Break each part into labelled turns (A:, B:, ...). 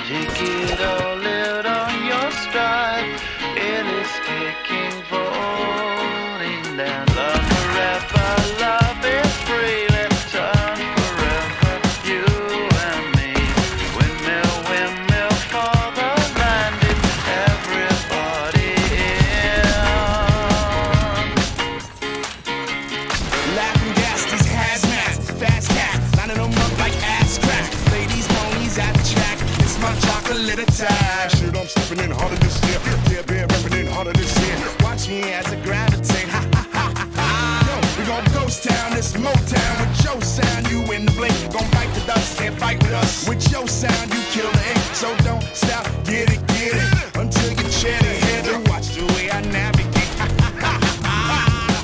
A: Take it all out on your stride. It is taking, falling down. Love forever, love is free. Let's turn forever, you and me. Windmill, windmill for the landing. Everybody in.
B: Laughing gas, these hazmats, fast cats, lining them up like ass crack. Ladies, ponies at the track. It's my chocolate attack. Shit, I'm stepping in harder this year. Yeah, bear repping in harder this year. Watch me as I gravitate. Ha ha ha ha ha. Yo, we gon' ghost town, this Motown with your sound. You in the blink, gon' bite the dust, can't fight with us. With your sound, you kill the ink. So don't stop, get it until you chat ahead and watch the way I navigate. Ha ha ha ha ha.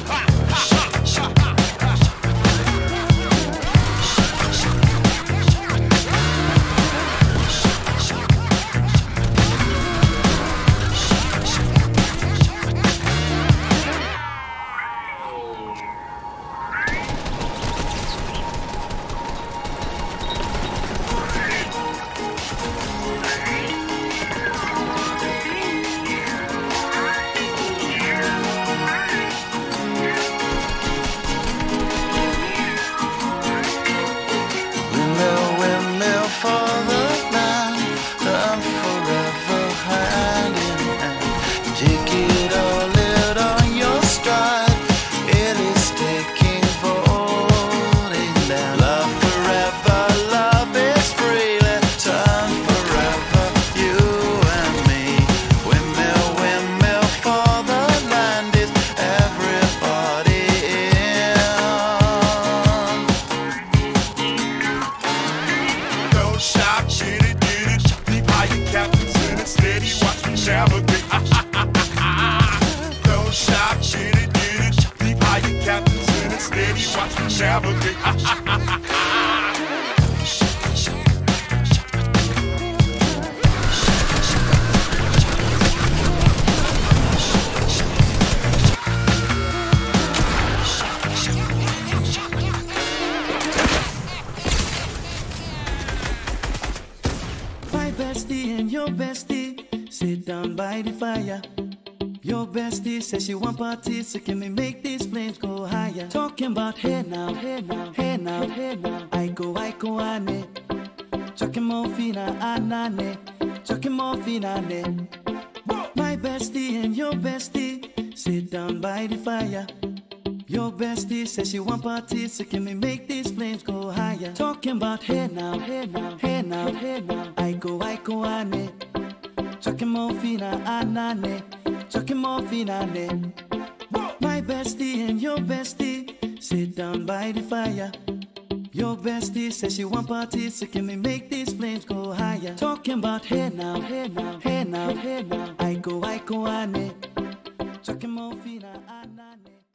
A: For the land, I'm forever hand in hand. Take it all out on your stride. It is taking, falling down. Love forever, love is free. Let's turn forever, you and me. Windmill, windmill for the land. Is everybody in?
B: Don't stop, get it. Deep high, captains in it, steady, watch me navigate. Don't stop, get it. Deep high, captains in it, steady, watch me navigate.
C: My bestie and your bestie sit down by the fire. Your bestie says she want parties, so can we make these flames go higher? Talking about hey now, hey now, hey now, hey now. I go, ane. Chucking more fina, anane. Chucking more fina, ne. My bestie and your bestie sit down by the fire. Your bestie says she want parties, so can we make these flames go higher? Talking about hey now, hey now, hey now, hey now. I go, ane. Chucking more fina, anane. Chucking more fina, ne. My bestie and your bestie sit down by the fire. Your bestie says she want parties, so can we make these flames go higher? Talking about hey now, hey now, hey now, hey now. I go, ane. Chucking more fina, anane.